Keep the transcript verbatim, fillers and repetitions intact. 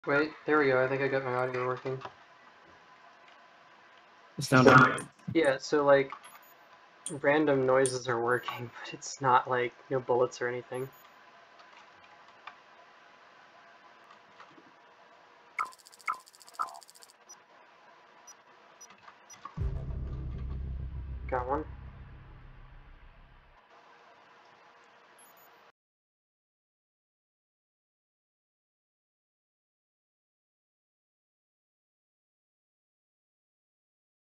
Wait, there we go. I think I got my audio working. It's down to Yeah, so like random noises are working, but it's not like no bullets or anything. Got one.